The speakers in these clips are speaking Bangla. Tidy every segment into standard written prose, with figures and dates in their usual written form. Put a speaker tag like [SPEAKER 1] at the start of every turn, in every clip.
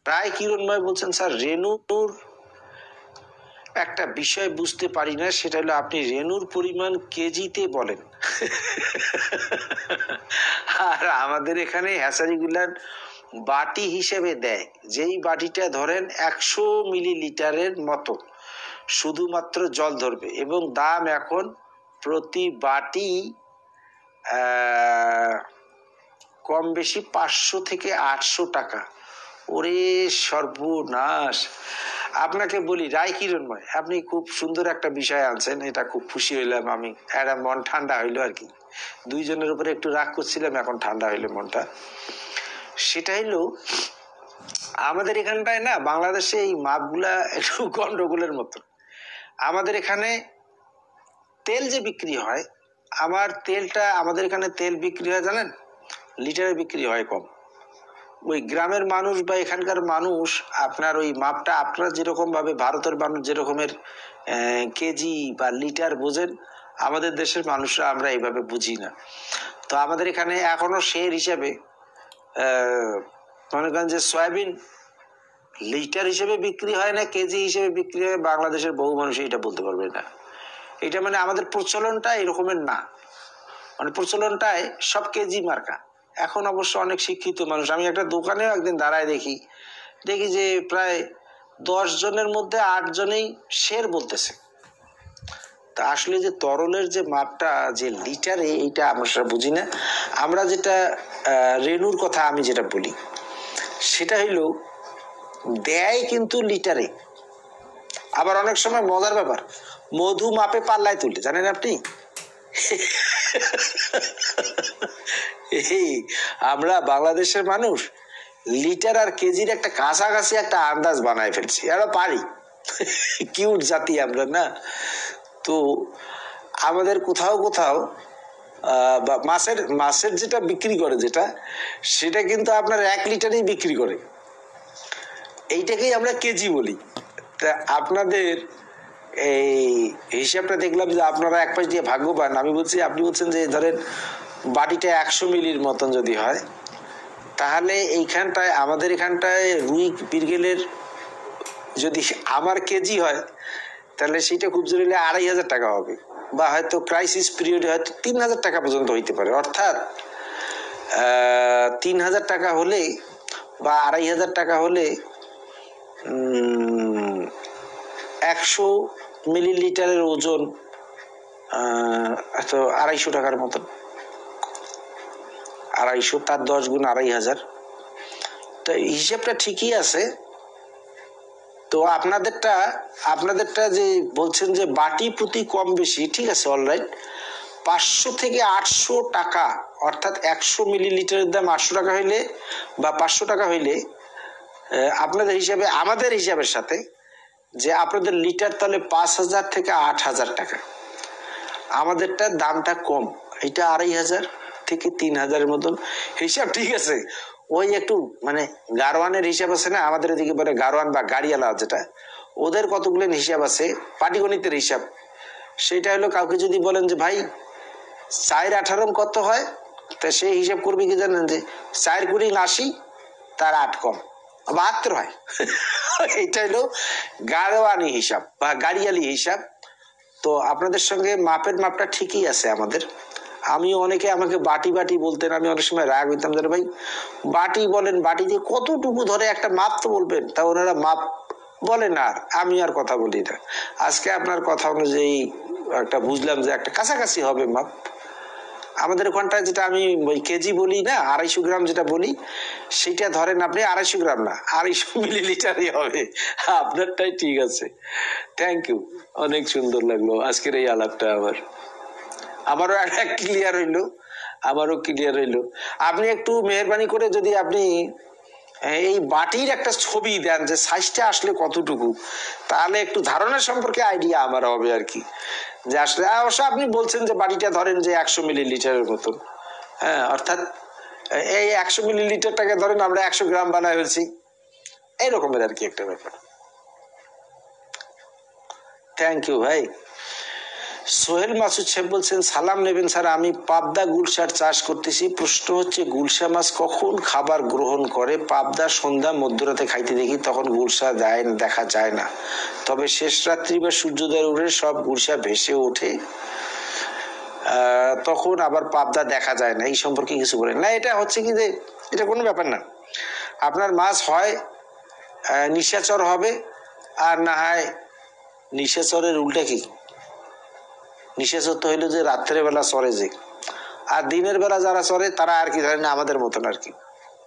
[SPEAKER 1] রায় কিরণময় বলছেন স্যার রেণুর একটা বিষয় বুঝতে পারি না, সেটা হলো আপনি রেণুর পরিমাণ কেজিতে বলেন আর আমাদের এখানে হ্যাচারিগুলার বাটি হিসেবে দেয়, যেই বাটিটা ধরেন 100 মিলিলিটারের মতো শুধুমাত্র জল ধরবে, এবং দাম এখন প্রতি বাটি কম বেশি 500 থেকে 800 টাকা। ওরে সর্বনাশ! আপনাকে বলি রায় কিরণময়, আপনি খুব সুন্দর একটা বিষয় আনছেন, এটা খুব খুশি হইলাম আমি, একটা মন ঠান্ডা হইলো আর কি। দুইজনের উপরে একটু রাগ করছিলাম, এখন ঠান্ডা হইলো মনটা। সেটা হইলো আমাদের এখানটায় না বাংলাদেশে এই মাপগুলা একটু গন্ডগোলের মতো। আমাদের এখানে তেল যে বিক্রি হয়, আমাদের এখানে তেল বিক্রি হয় জানেন, লিটারে বিক্রি হয় কম। ওই গ্রামের মানুষ বা এখানকার মানুষ আপনার ওই মাপটা আপনারা যেরকম ভাবে ভারতের মানুষ যেরকমের কেজি বা লিটার বোঝেন, আমাদের দেশের মানুষরা আমরা এইভাবে বুঝি না। তো আমাদের এখানে এখনো শের হিসাবে মনে করেন যে সয়াবিন লিটার হিসেবে বিক্রি হয় না কেজি হিসেবে বিক্রি হয়, বাংলাদেশের বহু মানুষ এটা বলতে পারবে না। এটা মানে আমাদের প্রচলনটা এরকমের না, মানে প্রচলনটায় সব কেজি মার্কা। এখন অবশ্য অনেক শিক্ষিত মানুষ, আমি একটা দোকানেও একদিন দাঁড়ায় দেখি যে প্রায় 10 জনের মধ্যে 8 জনেই শের বলতেছে। তা আসলে যে তরলের যে মাপটা যে লিটারে, এইটা আমরা বুঝি না। আমরা যেটা রেণুর কথা আমি যেটা বলি সেটা হইলো দেয় কিন্তু লিটারে। আবার অনেক সময় মজার ব্যাপার, মধু মাপে পাল্লায় তুলে, জানেন আপনি? আমরা বাংলাদেশের মানুষ লিটার আর কেজির একটা কাছাকাছি একটা আন্দাজ বানায় ফেলছি, আমরা পারি। কিউট জাতি আমরা না। তো আমাদের কোথাও কোথাও মাছের যেটা বিক্রি করে যেটা, সেটা কিন্তু আপনার 1 লিটারেই বিক্রি করে, এইটাকেই আমরা কেজি বলি। তা আপনাদের এই হিসাবটা দেখলাম যে আপনারা এক পাশ দিয়ে ভাগ্যবান। আমি বলছি, আপনি বলছেন যে ধরেন বাটিটা 100 মিলির মতন যদি হয়, তাহলে এইখানটায় আমাদের এখানটায় রুই বিরগেলের যদি আমার কেজি হয়, তাহলে সেটা খুব জরুরি 2500 টাকা হবে, বা হয়তো ক্রাইসিস পিরিয়ডে হয়তো 3000 টাকা পর্যন্ত হইতে পারে। অর্থাৎ 3000 টাকা হলে বা 2500 টাকা হলে 100 মিলিলিটারের ওজন 250 টাকার মতন। 250, তার 10 গুণ 2500। তো হিসেবটা ঠিকই আছে। তো আপনাদেরটা যে বলছেন যে বাটি প্রতি কম বেশি, ঠিক আছে, অলরাইট। 500 থেকে 800 টাকা, অর্থাৎ 100 মিলিলিটারের দাম 800 টাকা হইলে বা 500 টাকা হইলে আপনাদের হিসাবে আমাদের হিসাবের সাথে যে আপনাদের লিটার তাহলে 5000 থেকে 8000 টাকা। আমাদেরটার দামটা কম, এটা 2500 থেকে 3000-এর মতন হিসাব, ঠিক আছে। ওই একটু মানে গারওয়ানের হিসাব আছে না, আমাদের এদিকে বলে গারওয়ান বা গাড়িয়ালা, যেটা ওদের কতগুলো হিসাব আছে পাটিগণিতের হিসাব। সেটা হলো কাউকে যদি বলেন যে ভাই 4×18 কত হয়, তা সেই হিসাব করবে কি জানেন, যে 4×20 80, তার 8 কম 72 হয়। এটা হলো গারওয়ানি হিসাব বা গাড়িয়ালি হিসাব। তো আপনাদের সঙ্গে মাপটা ঠিকই আছে আমাদের। আমিও অনেকে আমাকে বাটি বাটি বলতেন, আমি অনেক সময় রাগ হইতাম যে ভাই বাটি বলেন, বাটি দিয়ে কতটুকু ধরে একটা মাপ তো বলবেন। তা ওনারা মাপ বলে না, আর আমি আর কথা বলি না। আজকে আপনার কথা অনুযায়ী একটা বুঝলাম যে একটা কাছাকাছি হবে মাপ। আমাদের ওখানটায় যেটা আমি ওই কেজি বলি না, 250 গ্রাম যেটা বলি, সেটা ধরেন আপনি 250 গ্রাম না, 250 মিলিলিটারই হবে। আপনারটাই ঠিক আছে। থ্যাংক ইউ, অনেক সুন্দর লাগলো আজকের এই আলাপটা। আমারও ক্লিয়ার হইলো। আপনি একটু মেহরবানি করে যদি আপনি এই বাটির একটা ছবি দেন যে সাইজটা আসলে কতটুকু, তাহলে একটু ধারণা সম্পর্কে আইডিয়া আমার হবে আর কি। যে আসলে অবশ্য আপনি বলছেন যে বাটিটা ধরেন যে 100 মিলিলিটারের মতন, হ্যাঁ, অর্থাৎ এই 100 মিলিলিটারটাকে ধরেন আমরা 100 গ্রাম বানায় ফেলছি, এইরকমের আর কি একটা ব্যাপার। থ্যাংক ইউ ভাই। সোহেল মাসুদ সাহেব বলছেন সালাম নেবেন স্যার, আমি পাবদা গুলশার চাষ করতেছি। প্রশ্ন হচ্ছে গুলশা মাছ কখন খাবার গ্রহণ করে? পাবদা সন্ধ্যা মধ্যরাতে খাইতে দেখি, তখন গুলশা দেখা যায় না, তবে শেষ রাত্রি বা সূর্যোদয়ের উঠে সব গুলশা ভেসে ওঠে, তখন আবার পাবদা দেখা যায় না। এই সম্পর্কে কিছু বলেন না। এটা হচ্ছে কি যে এটা কোনো ব্যাপার না, আপনার মাছ হয় নিশাচর হবে, আর না হয় নিশাচরের উল্টা কি, নিশাচর তো হইলো যে রাত্রের বেলা চরে যে, আর দিনের বেলা যারা চরে তারা আর কি ধরেন আমাদের মতন আর কি।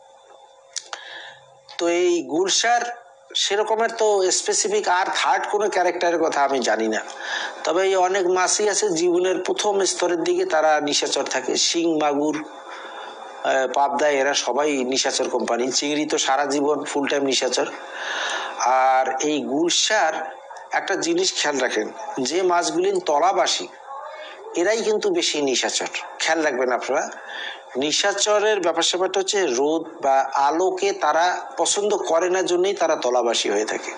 [SPEAKER 1] তো এই গুলশার সেরকমের তো স্পেসিফিক আর থার্ড কোনো ক্যারেক্টারের কথা আমি জানি না, তবে এই অনেক মাছই আছে জীবনের প্রথম স্তরের দিকে তারা নিশাচর থাকে। শিং, মাগুর, পাবদা এরা সবাই নিশাচর কোম্পানি। চিংড়ি তো সারা জীবন ফুল টাইম নিশাচর। আর এই গুলশার একটা জিনিস খেয়াল রাখেন, যে মাছগুলি তলাবাসী এরাই কিন্তু বেশি নিশাচর। খেয়াল রাখবেন আপনারা, নিশাচরের ব্যাপার স্যাপারটা হচ্ছে রোদ বা আলোকে তারা পছন্দ করে না, জন্যই তারা তলাবাসী হয়ে থাকে।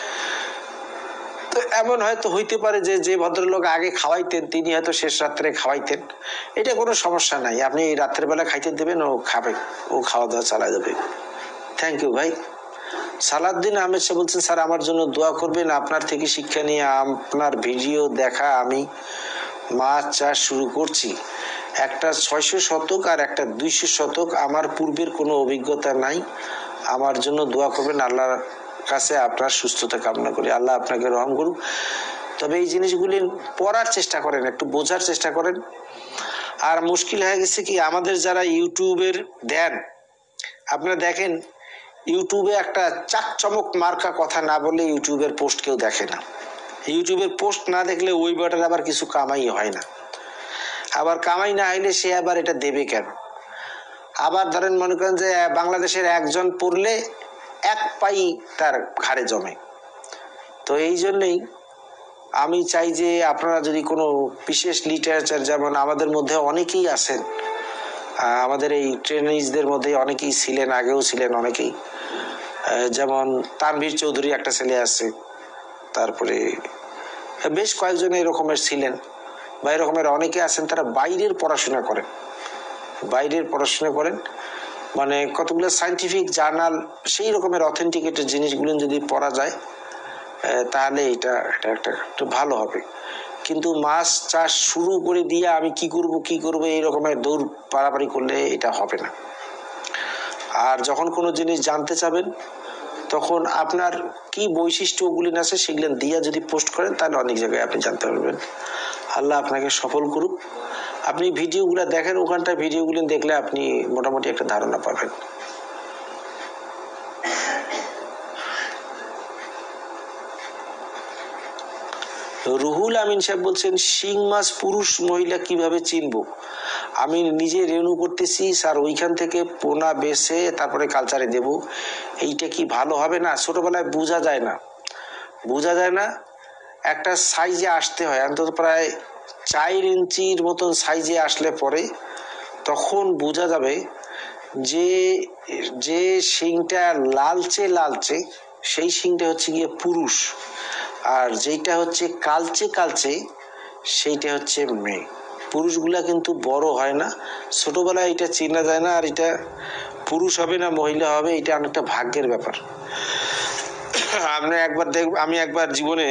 [SPEAKER 1] তো এমন হয়তো হইতে পারে যে যে ভদ্রলোক আগে খাওয়াইতেন তিনি হয়তো শেষ রাত্রে খাওয়াইতেন, এটা কোনো সমস্যা নাই, আপনি রাত্রের বেলা খাইতে দেবেন, ও খাবে, ও খাওয়া দাওয়া চালা যাবে। থ্যাংক ইউ ভাই। সালাউদ্দিন আহমেদ সাহেব বলছেন স্যার আমার জন্য দোয়া করবেন, আপনার থেকে শিক্ষা নিয়ে আপনার ভিডিও দেখা আমি মাছ চাষ শুরু করছি। একটা 600 শতক আর একটা 200 শতক, আমার পূর্বের কোনো অভিজ্ঞতা নাই, আমার জন্য দোয়া করবেন, আল্লাহর কাছে আপনার সুস্থতা কামনা করি, আল্লাহ আপনাকে রহম করুক। তবে এই জিনিসগুলি পড়ার চেষ্টা করেন, একটু বোঝার চেষ্টা করেন। আর মুশকিল হয়ে গেছে কি, আমাদের যারা ইউটিউবের দেন, আপনারা দেখেন ইউটিউবে একটা চাকচমক মার্কা কথা না বললে ইউটিউবের পোস্ট কেউ দেখে না। ইউটিউবের পোস্ট না দেখলে ওই বাটার আবার কিছু কামাই হয় না, আবার কামাই না হইলে সে আবার এটা দেবে কেন? আবার ধরেন মনে করেন যে বাংলাদেশের একজন পড়লে 1 পাই তার ঘাড়ে জমে। তো এই জন্যই আমি চাই যে আপনারা যদি কোনো বিশেষ লিটারেচার, যেমন আমাদের মধ্যে অনেকেই আছেন, আমাদের এই ট্রেনিজদের মধ্যে অনেকেই ছিলেন, আগেও ছিলেন অনেকেই, যেমন তানভীর চৌধুরী একটা ছেলে আছে, তারপরে বেশ কয়েকজন এরকমের ছিলেন, বা এরকমের অনেকে আছেন, তারা বাইরের পড়াশোনা করেন, বাইরের পড়াশোনা করেন, মানে কতগুলো সায়েন্টিফিক জার্নাল সেই রকমের অথেন্টিকেটেড জিনিসগুলো যদি পড়া যায় তাহলে এটা একটু ভালো হবে। কিন্তু মাছ চাষ শুরু করে দিয়ে আমি কি করব এই রকমের দৌড় পাড়াপাড়ি করলে এটা হবে না। আর যখন কোনো জিনিস জানতে চাবেন তখন আপনার কি বৈশিষ্ট্যগুলি আছে সেগুলো দিয়ে যদি পোস্ট করেন তাহলে অনেক জায়গায় আপনি জানতে পারবেন। আল্লাহ আপনাকে সফল করুক। আপনি ভিডিওগুলো দেখেন, ওখানটায় ভিডিওগুলি দেখলে আপনি মোটামুটি একটা ধারণা পাবেন। রুহুল আমিন সাহেব বলছেন শিং মাছ পুরুষ মহিলা কিভাবে চিনবো? আমি নিজে রেনু করতেছি স্যার, ওইখান থেকে পোনা বেছে তারপরে কালচারে দেব, এইটা কি ভালো হবে না? ছোটবেলায় বোঝা যায় না, একটা সাইজে আসতে হয়, অন্তত প্রায় 4 ইঞ্চির মতন সাইজে আসলে পরে তখন বোঝা যাবে যে যে শিংটা লালচে সেই শিংটা হচ্ছে গিয়ে পুরুষ, আর যেটা হচ্ছে কালচে সেইটা হচ্ছে মেয়ে। পুরুষগুলা কিন্তু বড় হয় না, ছোটবেলায় এটা চেনা যায় না, আর এটা পুরুষ হবে না মহিলা হবে এটা অনেকটা ভাগ্যের ব্যাপার। আমি একবার জীবনে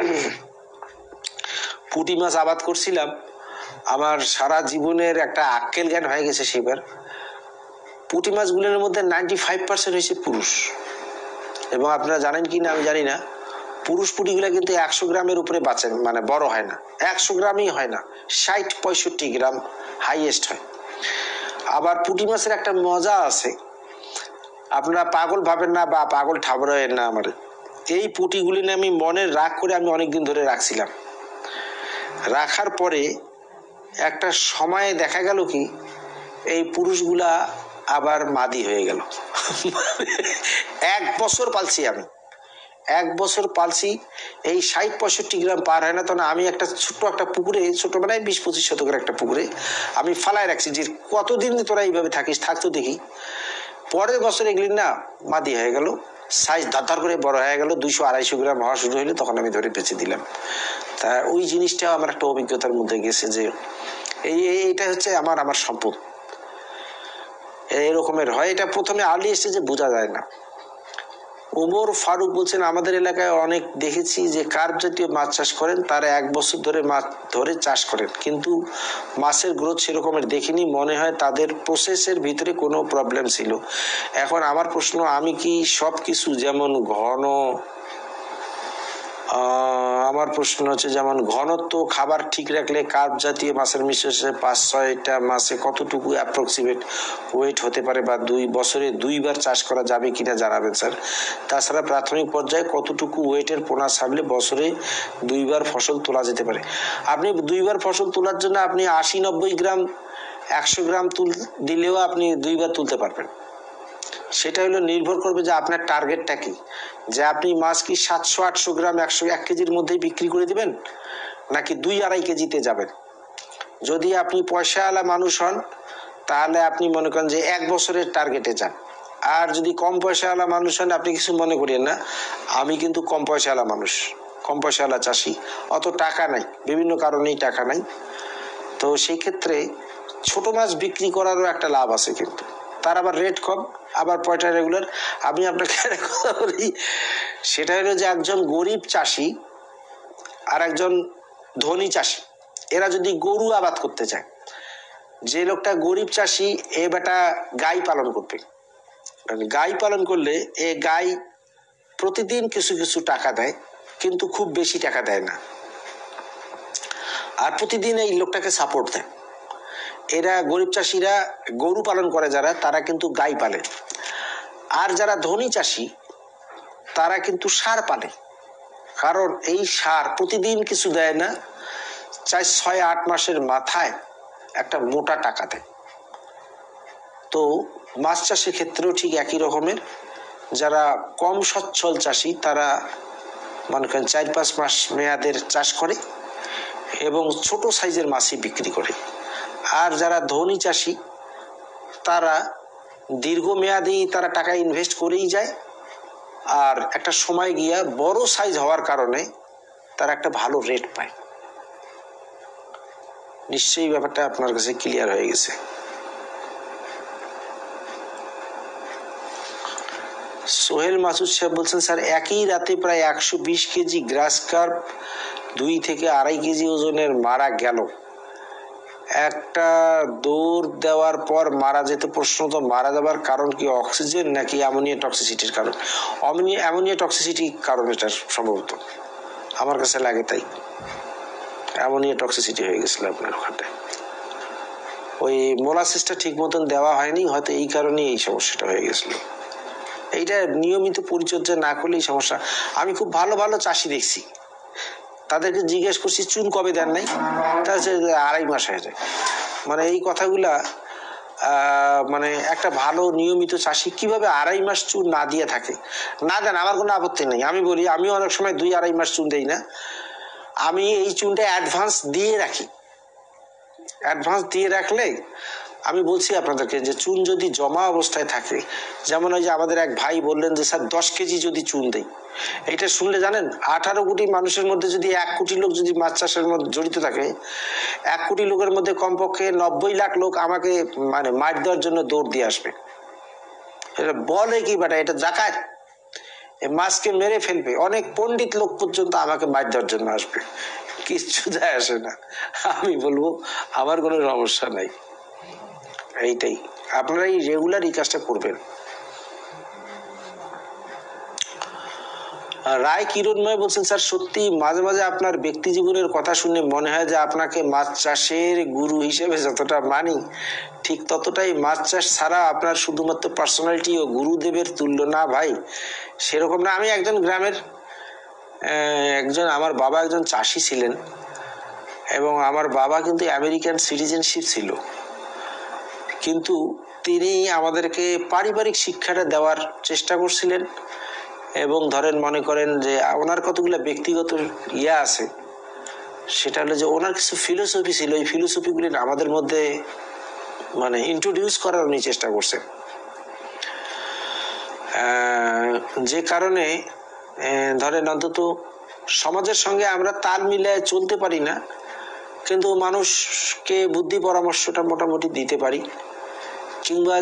[SPEAKER 1] পুঁটি মাছ আবাদ করছিলাম, আমার সারা জীবনের একটা আক্কেল জ্ঞান হয়ে গেছে সেবার। পুঁটি মাছগুলোর মধ্যে 95% হয়েছে পুরুষ, এবং আপনারা জানেন কি না আমি জানি না, পুরুষ পুঁটিগুলা কিন্তু 100 গ্রামের উপরে বাঁচেন, মানে বড় হয় না, 100 গ্রামই হয় না, 60-65 গ্রাম হাইয়েস্ট হয়। আবার পুঁটি মাছের একটা মজা আছে, আপনারা পাগল ভাবেন না বা পাগল ঠাবরায়েন না আমার, এই পুঁটিগুলি নিয়ে আমি মনের রাগ করে আমি অনেকদিন ধরে রাখছিলাম। রাখার পরে একটা সময়ে দেখা গেল কি এই পুরুষগুলা আবার মাদি হয়ে গেল। 1 বছর পালছি আমি, 1 বছর পালছি, এই 60-65 গ্রাম পার হয় না। তখন আমি একটা ছোট্ট একটা পুকুরে, ছোটবেলায় 20-25 শতকের একটা পুকুরে আমি ফালায় রাখছি যে কতদিন তোরা এইভাবে থাকিস, থাকতো দেখি। পরের বছর এগুলি না মাদি হয়ে গেল, সাইজ ধার করে বড় হয়ে গেল, 200-250 গ্রাম হওয়া শুরু হইলো, তখন আমি ধরে বেঁচে দিলাম। তা ওই জিনিসটাও আমার একটা অভিজ্ঞতার মধ্যে গেছে যে এইটা হচ্ছে আমার সম্পদ এরকমের হয়। এটা প্রথমে আর্লি স্টেজে বোঝা যায় না। ওমর ফারুক বলছেন, আমাদের এলাকায় অনেক দেখেছি যে কার্প জাতীয় মাছ চাষ করেন, তারা 1 বছর ধরে মাছ ধরে চাষ করেন, কিন্তু মাছের গ্রোথ সেরকমের দেখিনি, মনে হয় তাদের প্রসেসের ভিতরে কোনো প্রবলেম ছিল। এখন আমার প্রশ্ন, আমি কি সব কিছু যেমন আমার প্রশ্ন হচ্ছে যেমন ঘনত্ব খাবার ঠিক রাখলে কার্প জাতীয় মাছের মিশ্রণে 5-6টা মাছে কতটুকু অ্যাপ্রক্সিমেট ওয়েট হতে পারে, বা 2 বছরে 2বার চাষ করা যাবে কিনা জানাবেন স্যার। তাছাড়া প্রাথমিক পর্যায়ে কতটুকু ওয়েটের পোনা ছাড়লে বছরে 2বার ফসল তোলা যেতে পারে? আপনি 2বার ফসল তোলার জন্য আপনি 80-90 গ্রাম 100 গ্রাম দিলেও আপনি 2বার তুলতে পারবেন। সেটা হলো নির্ভর করবে যে আপনার টার্গেটটা কি, যে আপনি মাছ কি 700-800 গ্রাম 101 কেজির মধ্যেই বিক্রি করে দিবেন, নাকি 2-2.5 কেজিতে যাবেন। যদি আপনি পয়সাওয়ালা মানুষ হন তাহলে আপনি মনে করেন যে 1 বছরের টার্গেটে যান। আর যদি কম পয়সাওয়ালা মানুষ হন, আপনি কিছু মনে করেন না, আমি কিন্তু কম পয়সাওয়ালা মানুষ, কম পয়সাওয়ালা চাষি, অত টাকা নাই, বিভিন্ন কারণেই টাকা নাই। তো সেই ক্ষেত্রে ছোট মাছ বিক্রি করারও একটা লাভ আছে, কিন্তু তার আবার রেট কম, আবার পয়সা রেগুলার। আমি আপনাকে কথা বলি, সেটা হলো যে একজন গরিব চাষি আর একজন ধনী চাষি, এরা যদি গরু আবাদ করতে চায়, যে লোকটা গরিব চাষি এ বেটা গাই পালন করবে, গাই পালন করলে এ গাই প্রতিদিন কিছু কিছু টাকা দেয়, কিন্তু খুব বেশি টাকা দেয় না, আর প্রতিদিন এই লোকটাকে সাপোর্ট দেয়। এরা গরিব চাষিরা গরু পালন করে যারা, তারা কিন্তু গাই পালে। আর যারা ধনী চাষি তারা কিন্তু ষাঁড় পালে, কারণ এই ষাঁড় প্রতিদিন কিছু দেয় না, 4-6-8 মাসের মাথায় একটা মোটা টাকা দেয়। তো মাছ চাষের ক্ষেত্রেও ঠিক একই রকমের, যারা কম সচ্ছল চাষি তারা মনে করেন 4-5 মাস মেয়াদের চাষ করে এবং ছোট সাইজের মাছই বিক্রি করে। আর যারা ধনী চাষি তারা দীর্ঘমেয়াদী তারা টাকা ইনভেস্ট করেই যায়, আর একটা সময় গিয়া বড় সাইজ হওয়ার কারণে তারা একটা ভালো রেট পায়। নিশ্চয়ই ব্যাপারটা আপনার কাছে ক্লিয়ার হয়ে গেছে। সোহেল মাসুদ সাহেব বলছেন, স্যার একই রাতে প্রায় 120 কেজি গ্রাস কার্প 2 থেকে 2.5 কেজি ওজনের মারা গেল, একটা দৌড় দেওয়ার পর মারা যেত। প্রশ্ন তো মারা যাবার কারণ কি অক্সিজেন নাকি অ্যামোনিয়া টক্সিসিটির কারণ? অ্যামোনিয়া টক্সিসিটি কারণ, এটা সম্ভবত আমার কাছে লাগে তাই অ্যামোনিয়া টক্সিসিটি হয়ে গেছিল আপনার ওখানটায়। ওই মোলাসিসটা ঠিক মতন দেওয়া হয়নি, হয়তো এই কারণেই এই সমস্যাটা হয়ে গেছিল। এইটা নিয়মিত পরিচর্যা না করলে এই সমস্যা। আমি খুব ভালো ভালো চাষি দেখছি, তাদেরকে জিজ্ঞেস করছি চুন কবে দেন নাই, তাহলে 2.5 মাস হয়ে যায়। মানে এই কথাগুলা মানে একটা ভালো নিয়মিত চাষি কিভাবে 2.5 মাস চুন না দিয়ে থাকে? না দেন, আমার কোনো আপত্তি নেই। আমি বলি, আমি অনেক সময় 2-2.5 মাস চুন দেই না, আমি এই চুনটা অ্যাডভান্স দিয়ে রাখি। অ্যাডভান্স দিয়ে রাখলে আমি বলছি আপনাদেরকে যে চুন যদি জমা অবস্থায় থাকে, যেমন ওই যে আমাদের এক ভাই বললেন যে স্যার 10 কেজি যদি চুন দেই, এটা শুনলে জানেন 18 কোটি মানুষের মধ্যে যদি 1 কোটি লোক যদি মাছ চাষের মধ্যে জড়িত থাকে, 1 কোটি লোকের মধ্যে কমপক্ষে 90 লাখ লোক আমাকে মানে মার দেওয়ার জন্য দৌড় দিয়ে আসবে। এটা বলে কি বেটা, এটা জাকাত, মাছকে মেরে ফেলবে। অনেক পণ্ডিত লোক পর্যন্ত আমাকে মার দেওয়ার জন্য আসবে, কিচ্ছু যায় আসে না। আমি বলবো আমার কোনো সমস্যা নাই। এইটাই আপনারা এই রেগুলার এই কাজটা করবেন। রায় কিরণময় বলছেন, স্যার সত্যি মাঝে মাঝে আপনার ব্যক্তি জীবনের কথা শুনে মনে হয় যে আপনাকে মাছ চাষের গুরু হিসেবে যতটা মানি, ঠিক ততটাই মাছ চাষ ছাড়া আপনার শুধুমাত্র পার্সোনালিটি ও গুরুদেবের তুল্য না ভাই। সেরকম না। আমি একজন গ্রামের আমার বাবা একজন চাষি ছিলেন, এবং আমার বাবা কিন্তু আমেরিকান সিটিজেনশিপ ছিল, কিন্তু তিনি আমাদেরকে পারিবারিক শিক্ষাটা দেওয়ার চেষ্টা করছিলেন। এবং ধরেন মনে করেন যে ওনার কতগুলো ব্যক্তিগত আছে, সেটা হলো যে ওনার কিছু ফিলোসফি ছিল, এই ফিলোসফিগুলি আমাদের মধ্যে মানে ইন্ট্রোডিউস করার উনি চেষ্টা করছেন। যে কারণে ধরেন অন্তত সমাজের সঙ্গে আমরা তাল মিলায় চলতে পারি না, কিন্তু মানুষকে বুদ্ধি পরামর্শটা মোটামুটি দিতে পারি, কিংবা